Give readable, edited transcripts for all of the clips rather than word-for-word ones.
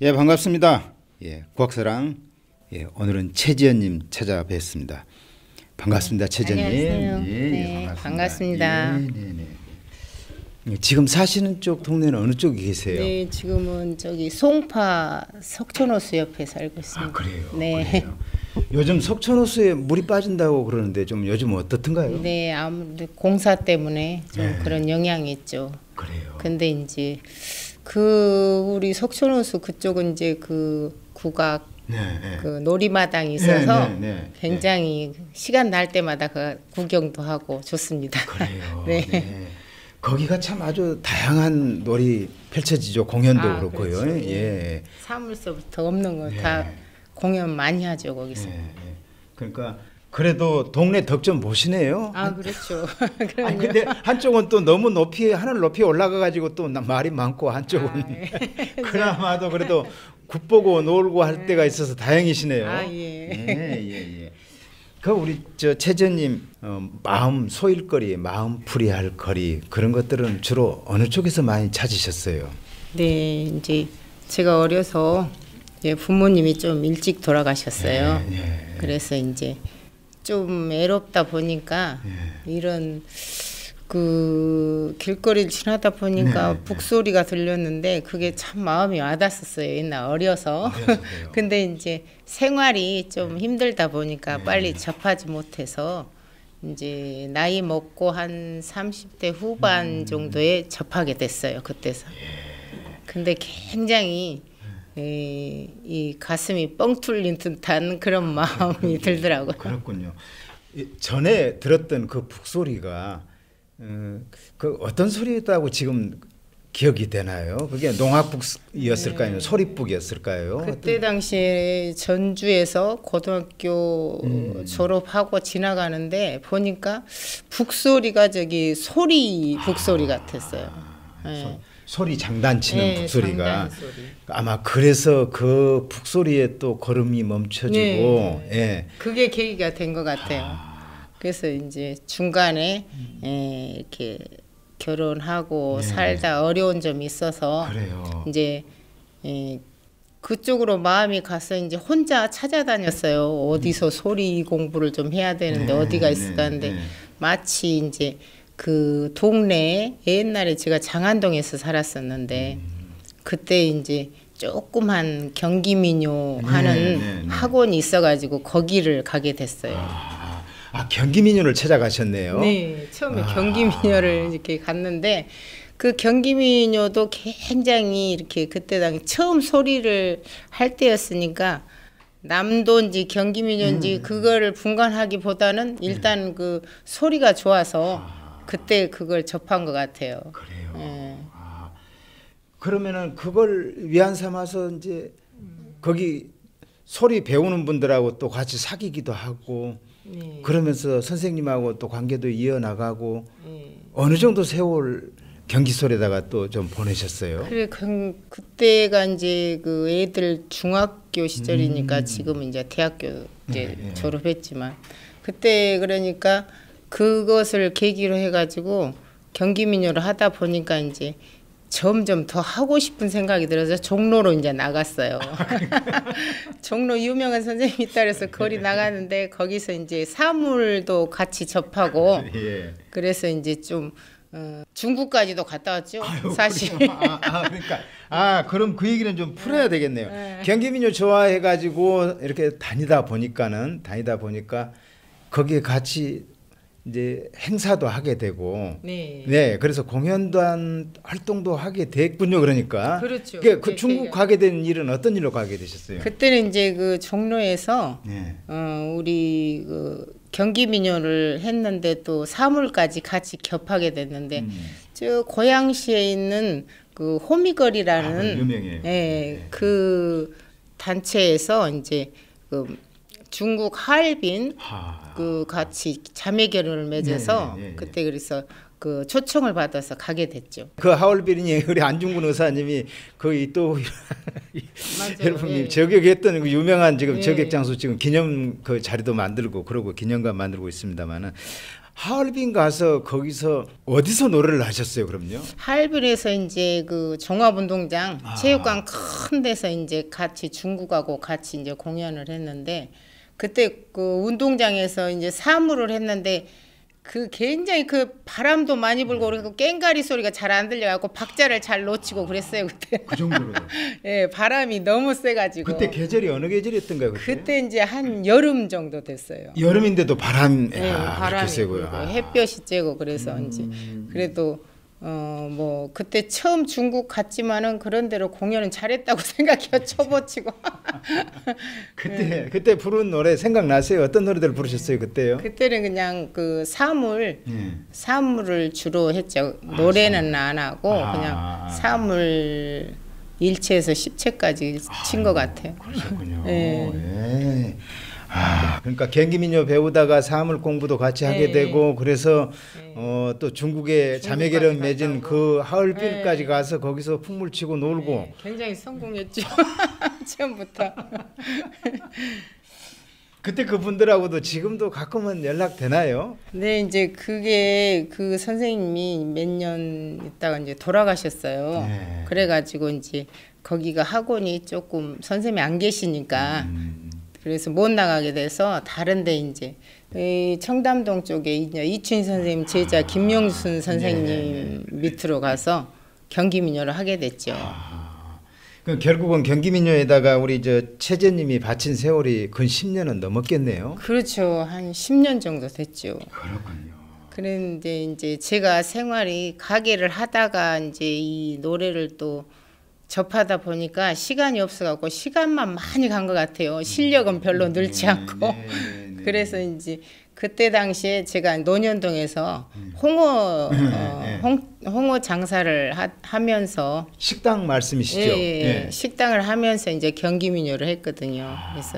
예, 반갑습니다. 예, 국악사랑. 예, 오늘은 최지연님 찾아뵙습니다. 반갑습니다, 최지연님. 안녕하세요. 예, 네, 반갑습니다. 반갑습니다. 예, 네, 네. 예, 지금 사시는 쪽 동네는 어느 쪽에 계세요? 네, 지금은 저기 송파 석촌호수 옆에 살고 있습니다. 아, 그래요. 네. 그래요. 요즘 석촌호수에 물이 빠진다고 그러는데 좀 요즘 어떻든가요? 네, 아무래도 공사 때문에 좀 네. 그런 영향이 있죠. 그래요. 근데 이제 우리 석촌호수 그쪽은 이제 그 국악 네, 네. 그 놀이마당이 있어서 네, 네, 네. 굉장히 시간 날 때마다 그 구경도 하고 좋습니다. 그래요. 네. 네. 거기가 참 아주 다양한 놀이 펼쳐지죠. 공연도 그렇고요. 그렇죠. 예. 사물서부터 없는 거 다 예. 공연 많이 하죠 거기서. 예, 예. 그러니까 그래도 동네 덕 좀 보시네요. 아 그렇죠. 아니 그럼요. 근데 한쪽은 또 너무 높이 하늘 높이 올라가 가지고 또 말이 많고 한쪽은 예. 그나마도 그래도 굿 보고 놀고 할 때가 있어서 다행이시네요. 아, 예. 예. 그 우리 저 최전님 마음 소일거리, 마음풀이할 거리 그런 것들은 주로 어느 쪽에서 많이 찾으셨어요? 네, 이제 제가 어려서 이제 부모님이 좀 일찍 돌아가셨어요. 예. 그래서 이제 좀 애롭다 보니까 이런 그 길거리를 지나다 보니까 네. 북소리가 들렸는데 그게 참 마음이 와닿았었어요. 옛날 어려서. 어려서요. 근데 이제 생활이 좀 힘들다 보니까 네. 빨리 접하지 못해서 이제 나이 먹고 한 30대 후반 정도에 접하게 됐어요. 그때서. 근데 굉장히 이 가슴이 뻥 뚫린 듯한 그런 마음이 들더라고요. 그렇군요. 전에 들었던 그 북소리가 그 어떤 소리였다고 지금 기억이 되나요? 그게 농악북이었을까요? 아니면 소리북이었을까요? 그때 당시에 전주에서 고등학교 졸업하고 지나가는데 보니까 북소리가 저기 소리 북소리 같았어요. 네. 소리 장단치는 네, 북소리가 장단소리. 아마 그래서 그 북소리에 또 걸음이 멈춰지고 네. 예. 그게 계기가 된 것 같아요. 그래서 이제 중간에 이렇게 결혼하고 네. 살다 어려운 점이 있어서 그래요. 이제 그쪽으로 마음이 가서 이제 혼자 찾아다녔어요. 어디서 소리 공부를 좀 해야 되는데 네, 어디가 있을까 하는데 네. 마치 이제 그 동네에 옛날에 제가 장안동에서 살았었는데 그때 이제 조그만 경기민요 하는 네. 학원이 있어가지고 거기를 가게 됐어요. 경기민요를 찾아가셨네요. 네, 처음에 경기민요를 이렇게 갔는데 그 경기민요도 굉장히 이렇게 그때 당시 처음 소리를 할 때였으니까 남도인지 경기민요인지 그거를 분간하기보다는 일단 그 소리가 좋아서 그때 그걸 접한 것 같아요. 그래요. 예. 그러면은 그걸 위안 삼아서 이제 거기 소리 배우는 분들하고 또 같이 사귀기도 하고 네. 그러면서 선생님하고 또 관계도 이어나가고 네. 어느 정도 세월 경기소리에다가 또 좀 보내셨어요? 그래 그때가 이제 그 애들 중학교 시절이니까 지금은 이제 대학교 이제 네. 졸업했지만 그때 그러니까 그것을 계기로 해가지고 경기민요를 하다 보니까 이제 점점 더 하고 싶은 생각이 들어서 종로로 이제 나갔어요. 종로 유명한 선생님이 따라서 거리 나가는데 거기서 이제 사물도 같이 접하고 예. 그래서 이제 좀 중국까지도 갔다 왔죠. 사실. 그러니까 그럼 그 얘기는 좀 풀어야 되겠네요. 경기민요 좋아해가지고 이렇게 다니다 보니까 거기에 같이 이제 행사도 하게 되고, 네. 그래서 공연단 활동도 하게 됐군요. 그러니까. 그렇죠. 그 중국 가게 된 일은 어떤 일로 가게 되셨어요? 그때는 이제 그 종로에서 네. 우리 그 경기민요를 했는데 또 사물까지 같이 겹하게 됐는데 저 고양시에 있는 그 호미거리라는 유명해요. 그 단체에서 이제 그 중국 하얼빈 그 같이 자매 결혼을 맺어서 그때 그래서 그 초청을 받아서 가게 됐죠. 그 하얼빈이 우리 안중근 의사님이 거기 또 여러분님 저격했던 그 유명한 지금 저격 장소 지금 기념 그 자리도 만들고 그러고 기념관 만들고 있습니다만은 하얼빈 가서 거기서 어디서 노래를 하셨어요, 그럼요? 하얼빈에서 이제 그 종합운동장 아. 체육관 큰 데서 이제 같이 중국하고 같이 이제 공연을 했는데 그때 그 운동장에서 이제 사무를 했는데 그 굉장히 그 바람도 많이 불고 그리고 꽹가리 소리가 잘 안 들려갖고 박자를 잘 놓치고 그랬어요 그때. 그 정도로요. 예, 바람이 너무 세가지고. 그때 계절이 어느 계절이었던가요? 그때 이제 한 여름 정도 됐어요. 여름인데도 바람, 예, 아, 바람이 그렇게 세고요. 불고 아. 햇볕이 쬐고 그래서 이제 그래도 뭐 그때 처음 중국 갔지만은 그런 대로 공연은 잘했다고 생각해요. 초보치고. 그때 부른 노래 생각나세요? 어떤 노래들 부르셨어요 그때요? 그때는 그냥 그 사물 예. 사물을 주로 했죠. 노래는 안 하고 아. 그냥 사물 1채에서 10채까지 친 것 같아요. 그러셨군요. 예. 예. 아, 그러니까 경기민요 배우다가 사물 공부도 같이 하게 예. 되고 그래서 예. 또 중국에 자매결연 맺은 갔다 그 하얼빈까지 예. 가서 거기서 풍물 치고 놀고 네, 굉장히 성공했죠. 처음부터. 그때 그분들하고도 지금도 가끔은 연락 되나요? 네, 이제 그게 그 선생님이 몇 년 있다가 이제 돌아가셨어요. 네. 그래가지고 이제 거기가 학원이 조금 선생님이 안 계시니까 그래서 못 나가게 돼서 다른데 이제 이 청담동 쪽에 이제 이춘희 선생님 제자 김용순 선생님 밑으로 가서 경기민요를 하게 됐죠. 그 결국은 경기민요에다가 우리 저 최재님이 바친 세월이 근 10년은 넘었겠네요. 그렇죠. 한 10년 정도 됐죠. 그렇군요. 그런데 이제 제가 생활이 가게를 하다가 이제 이 노래를 또 접하다 보니까 시간이 없어갖고 시간만 많이 간 것 같아요. 실력은 별로 늘지 않고. 그래서 이제 그때 당시에 제가 논현동에서 홍어 장사를 하면서 식당 말씀이시죠? 예, 식당을 하면서 이제 경기민요를 했거든요.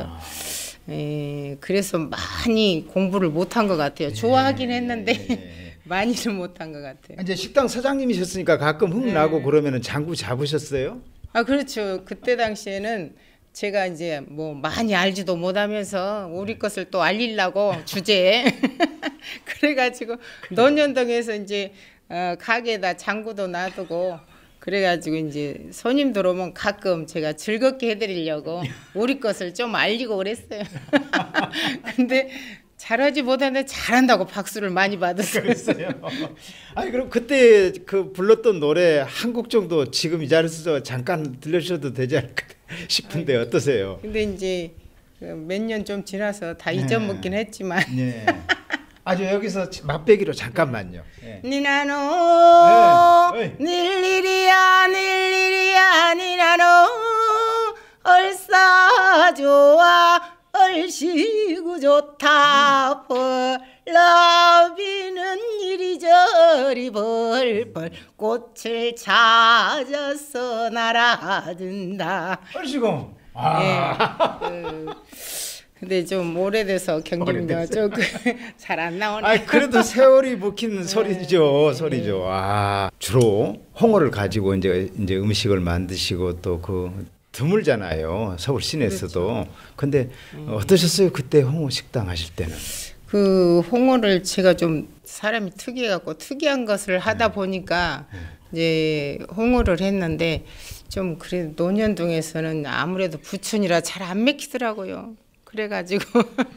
그래서 많이 공부를 못한 것 같아요. 좋아하긴 했는데 많이는 못한 것 같아요. 이제 식당 사장님이셨으니까 가끔 흥나고 그러면은 장구 잡으셨어요? 아 그렇죠. 그때 당시에는 제가 이제 뭐 많이 알지도 못하면서 우리 것을 또 알리려고 주제에 그래가지고 논현동에서 이제 가게에다 장구도 놔두고 그래가지고 이제 손님들 오면 가끔 제가 즐겁게 해드리려고 우리 것을 좀 알리고 그랬어요. 근데 잘하지 못하는데 잘한다고 박수를 많이 받았어요. 그랬어요. 아니 그럼 그때 그 불렀던 노래 한 곡 정도 지금 이 자리에서 잠깐 들려주셔도 되지 않을까 싶은데 어떠세요? 근데 이제 몇 년 좀 지나서 다 잊어먹긴 했지만. 네. 아주 여기서 맛배기로 잠깐만요. 네. 니나노 네. 닐리리야 닐리리야 니나노 얼싸 좋아 얼씨구 좋다 벌라비는 이리저리 벌벌 꽃을 찾아서 날아든다. 얼씨구. 근데 좀 오래돼서 경기민요 조금 잘 안 나오네. 아 그래도 세월이 묵힌 소리죠, 소리죠. 아 주로 홍어를 가지고 이제 음식을 만드시고 또 그 드물잖아요, 서울 시내에서도. 그렇죠. 근데 어떠셨어요 그때 홍어 식당 하실 때는? 그 홍어를 제가 좀 사람이 특이해갖고 특이한 것을 하다 보니까 이제 홍어를 했는데 좀 그래도 논현동에서는 아무래도 부촌이라 잘 안 맥히더라고요. 그래가지고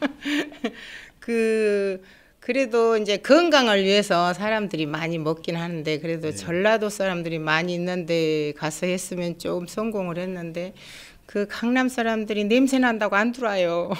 그래도 이제 건강을 위해서 사람들이 많이 먹긴 하는데 그래도 전라도 사람들이 많이 있는데 가서 했으면 좀 성공을 했는데 그 강남 사람들이 냄새 난다고 안 들어와요.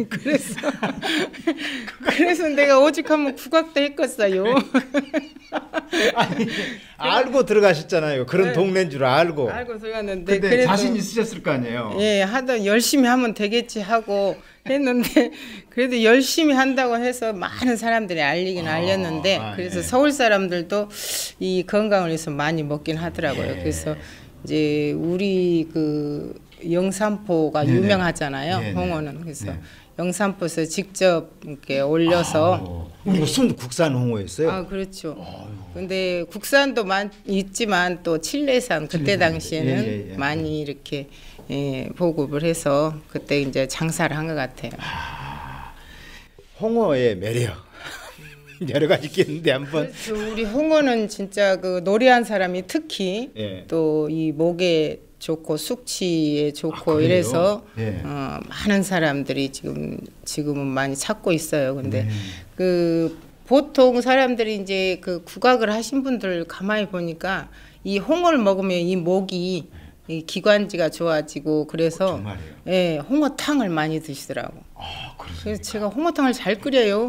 그래서 내가 오죽하면 국악도 했겠어요. 아니, 알고 들어가셨잖아요. 그런 네. 동네인 줄 알고. 알고 들어갔는데 근데 그래도 자신 있으셨을 거 아니에요. 예, 하던 열심히 하면 되겠지 하고 했는데 그래도 열심히 한다고 해서 많은 사람들이 알리긴 알렸는데 그래서 서울 사람들도 이 건강을 위해서 많이 먹긴 하더라고요. 그래서 이제 우리 그 영산포가 유명하잖아요. 홍어는. 그래서 영산포에서 직접 이렇게 올려서 우리가 순 국산 홍어였어요. 아 그렇죠. 근데 국산도 있지만 또 칠레산 그때 당시에는 많이 이렇게 보급을 해서 그때 이제 장사를 한 것 같아요. 홍어의 매력. 여러 가지 있겠는데 한번. 그렇죠. 우리 홍어는 진짜 그 노래한 사람이 특히 예. 또 이 목에 좋고 숙취에 좋고 그래요? 이래서 예. 많은 사람들이 지금은 많이 찾고 있어요. 근데 그 보통 사람들이 이제 그 국악을 하신 분들 가만히 보니까 이 홍어를 먹으면 이 목이 이 기관지가 좋아지고 그래서 정말이에요? 예, 홍어탕을 많이 드시더라고. 아, 그래서 제가 홍어탕을 잘 끓여요.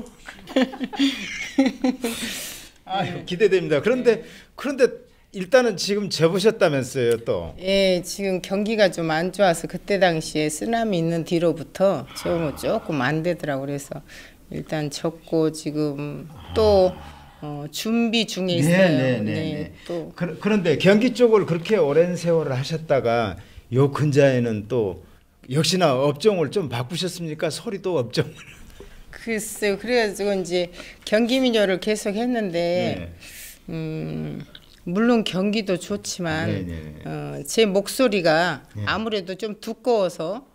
아유, 기대됩니다. 그런데 일단은 지금 접으셨다면서요, 또. 예, 지금 경기가 좀 안 좋아서 그때 당시에 쓰나미 있는 뒤로부터 조금 안 되더라고. 그래서 일단 접고 지금 또 준비 중에 있어요. 네, 또 그런데 경기 쪽을 그렇게 오랜 세월을 하셨다가 요 근자에는 또 역시나 업종을 좀 바꾸셨습니까? 소리도 업종을. 글쎄요. 그래가지고 이제 경기민요를 계속 했는데 물론 경기도 좋지만 제 목소리가 아무래도 좀 두꺼워서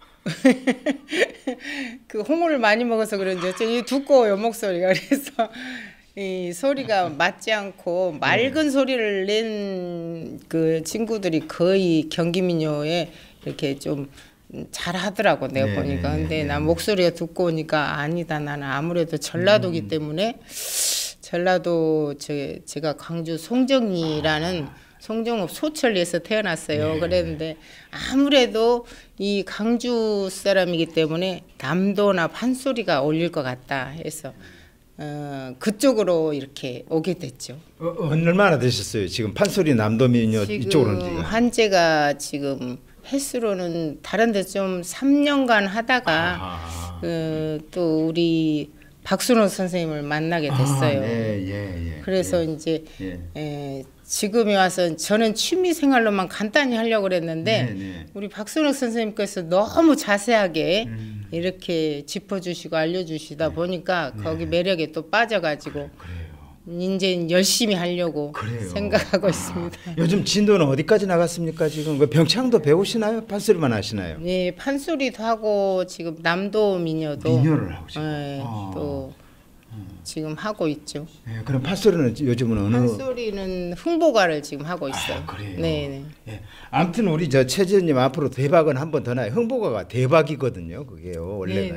그 홍어를 많이 먹어서 그런지 어쩌니 두꺼워요 목소리가. 그래서 이 소리가 맞지 않고 맑은 소리를 낸 그 친구들이 거의 경기민요에 이렇게 좀 잘하더라고 내가 보니까. 근데 나 목소리가 두꺼우니까 아니다, 나는 아무래도 전라도기 때문에 전라도 제가 광주 송정리라는 송정읍 소천리에서 태어났어요. 그랬는데 아무래도 이 광주 사람이기 때문에 남도나 판소리가 어울릴 것 같다 해서 그쪽으로 이렇게 오게 됐죠. 얼마나 되셨어요? 지금 판소리 남도민요 이쪽으로는 지금 한제가 지금 횟수로는 다른 데 좀 3년간 하다가 또 우리 박순호 선생님을 만나게 됐어요. 그래서 이제 지금에 와서 저는 취미 생활로만 간단히 하려고 그랬는데 우리 박순호 선생님께서 너무 자세하게 이렇게 짚어주시고 알려주시다 보니까 거기 매력에 또 빠져가지고 이제 열심히 하려고 생각하고 있습니다. 요즘 진도는 어디까지 나갔습니까? 지금 그 병창도 배우시나요? 판소리만 하시나요? 네, 판소리도 하고 지금 남도 민요도 민요를 하고 싶어요. 네, 또 지금 하고 있죠. 네, 그럼 판소리는 요즘은 어느? 판소리는 흥보가를 지금 하고 있어요. 그래요. 네. 예. 아무튼 우리 저 최지연님 앞으로 대박은 한 번 더 나요. 흥보가가 대박이거든요. 그게요 원래는.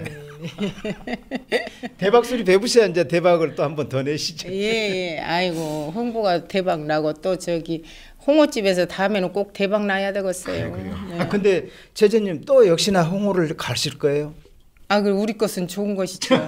대박 소리 배우셔야 이제 대박을 또 한 번 더 내시죠. 예. 아이고 흥보가 대박 나고 또 저기 홍어집에서 다음에는 꼭 대박 나야 되겠어요. 네. 근데 최지연님 또 역시나 홍어를 가실 거예요? 그럼 우리 것은 좋은 것이죠.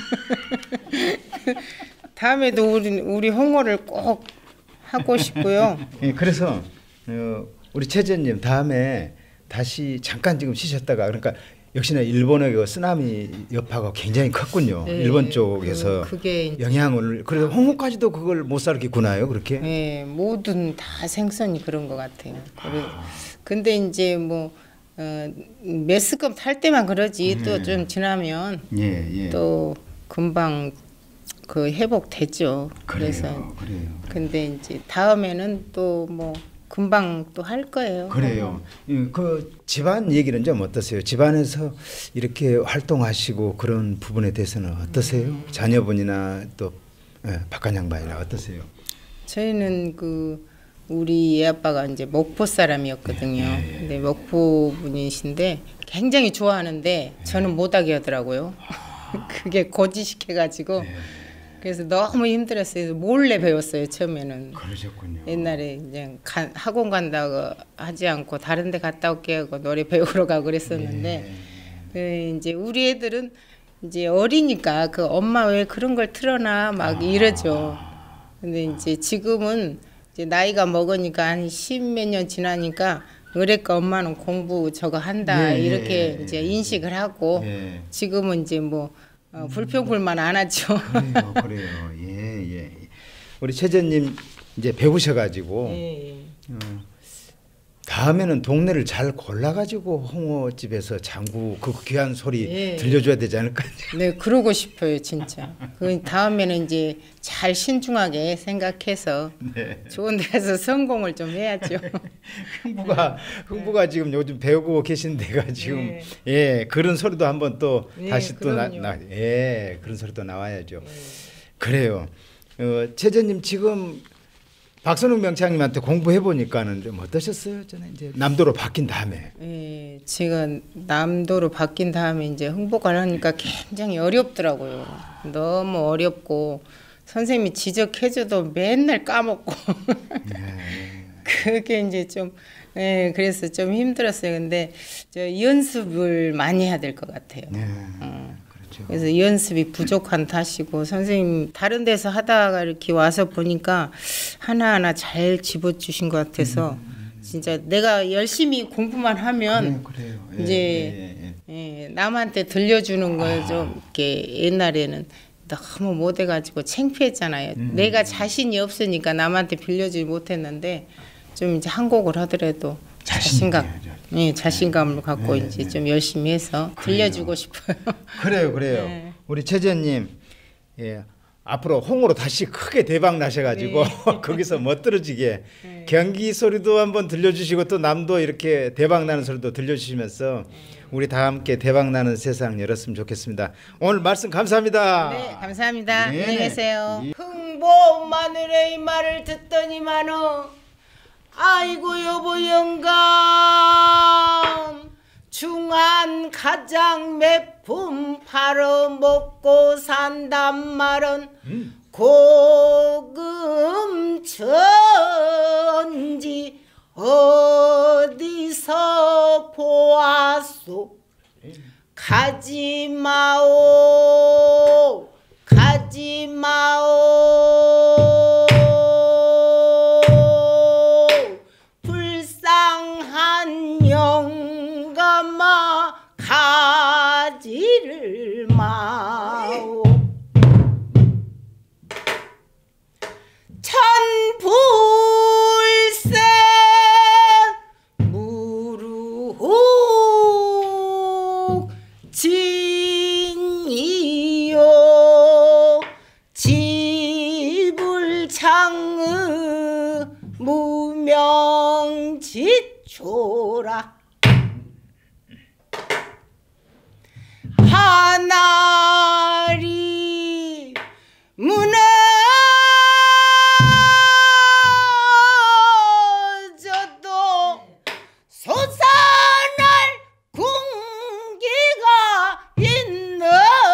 다음에도 우리 홍어를 꼭 하고 싶고요. 예, 그래서 우리 최지연님 다음에 다시 잠깐 지금 쉬셨다가 그러니까 역시나 일본의 그 쓰나미 여파가 굉장히 컸군요. 일본 쪽에서 그게 영향을 그래서 홍어까지도 그걸 못 살겠구나요, 그렇게? 네, 모든 다 생선이 그런 것 같아요. 근데 이제 뭐 매스컴 탈 때만 그러지 또 좀 지나면 또 금방 그 회복되죠. 그래서 근데 이제 다음에는 또 뭐 금방 또 할 거예요. 그래요. 그 집안 얘기는 좀 어떠세요? 집안에서 이렇게 활동하시고 그런 부분에 대해서는 어떠세요? 자녀분이나 또 박간 양반이나 어떠세요? 저희는 그 우리 애아빠가 이제 목포 사람이었거든요. 근데 목포 분이신데 굉장히 좋아하는데 저는 못하게 하더라고요. 그게 고지식해가지고 그래서 너무 힘들었어요. 몰래 배웠어요 처음에는. 그러셨군요. 옛날에 이제 학원 간다고 하지 않고 다른 데 갔다 올게 하고 노래 배우러 가고 그랬었는데 이제 우리 애들은 이제 어리니까 그 엄마 왜 그런 걸 틀어놔 막 이러죠. 근데 이제 지금은 이제 나이가 먹으니까 한 10몇 년 지나니까 그러니까 엄마는 공부 저거 한다 이렇게 이제 인식을 하고 지금은 이제 뭐 불평불만 안 하죠. 그래요. 예. 우리 최재님 이제 배우셔가지고 다음에는 동네를 잘 골라가지고 홍어집에서 장구 그 귀한 소리 들려줘야 되지 않을까요? 네, 그러고 싶어요, 진짜. 그 다음에는 이제 잘 신중하게 생각해서 좋은 데서 성공을 좀 해야죠. 흥부가 지금 요즘 배우고 계신 데가 지금 그런 소리도 한번 또 다시 또 그런 소리도 나와야죠. 그래요. 최재님 지금 박선웅 명창님한테 공부해 보니까는 좀 어떠셨어요? 저는 이제 남도로 바뀐 다음에. 예, 지금 남도로 바뀐 다음에 이제 흥복을 하니까 굉장히 어렵더라고요. 너무 어렵고 선생님이 지적해줘도 맨날 까먹고 그게 이제 좀 예, 그래서 좀 힘들었어요. 근데 저 연습을 많이 해야 될 것 같아요. 그렇죠. 그래서 연습이 부족한 탓이고 선생님 다른 데서 하다가 이렇게 와서 보니까 하나하나 잘 집어주신 것 같아서 진짜 내가 열심히 공부만 하면 그래요. 이제 예, 남한테 들려주는 걸 좀 이렇게 옛날에는 너무 못해가지고 창피했잖아요. 내가 자신이 없으니까 남한테 빌려주지 못했는데 좀 이제 한 곡을 하더라도 자신감을 갖고 이제 좀 열심히 해서 들려주고 싶어요. 그래요. 네. 우리 최재님, 예, 앞으로 홍으로 다시 크게 대박 나셔가지고 거기서 멋들어지게 경기 소리도 한번 들려주시고 또 남도 이렇게 대박 나는 소리도 들려주시면서 우리 다 함께 대박 나는 세상 열었으면 좋겠습니다. 오늘 말씀 감사합니다. 네, 감사합니다. 네. 안녕히 계세요. 흥보 마누라의 말을 듣더니만은 아이고 여보 영감 중한 가장 매품 팔아먹고 산단 말은 고금 천지 어디서 보았소 가지마오 불쌍한 영감아 가지를 마오 천불생 무르옥 진이요 지불창의 무명지초라 하나리 무너져도 솟아날 군기가 있는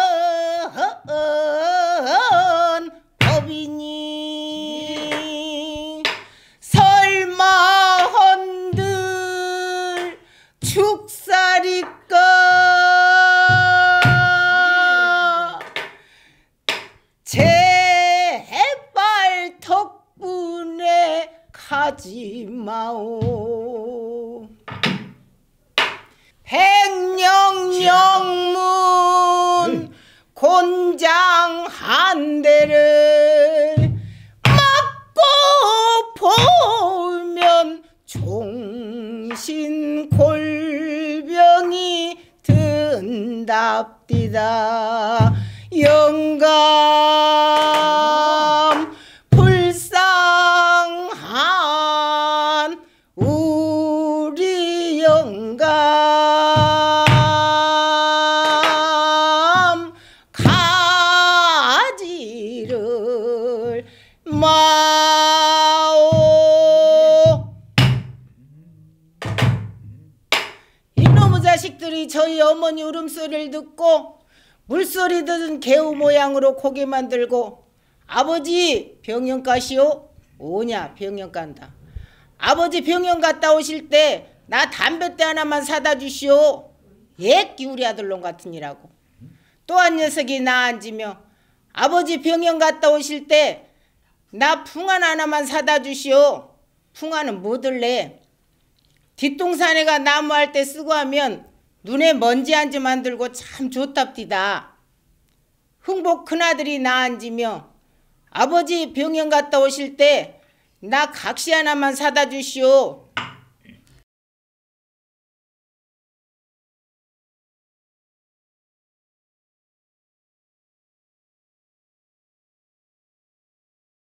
법이니 설마 헌들 축사리까 제발 덕분에 가지마오 백령영문 곤장 한 대를 맞고 보면 종신골병이 든답디다 영감 불쌍한 우리 영감 가지를 마오 이놈의 자식들이 저희 어머니 울음소리를 듣고 물소리 듣은 개우 모양으로 고개만 들고 아버지 병영 가시오? 오냐 병영 간다. 아버지 병영 갔다 오실 때 나 담뱃대 하나만 사다 주시오. 예 기우리 아들놈 같으니라고. 또 한 녀석이 나 앉으며 아버지 병영 갔다 오실 때 나 풍안 하나만 사다 주시오. 풍안은 뭐 들래? 뒷동산에가 나무할 때 쓰고 하면 눈에 먼지 한 점 안 들고 참 좋답디다. 흥복 큰아들이 나 앉으며 아버지 병영 갔다 오실 때 나 각시 하나만 사다 주시오.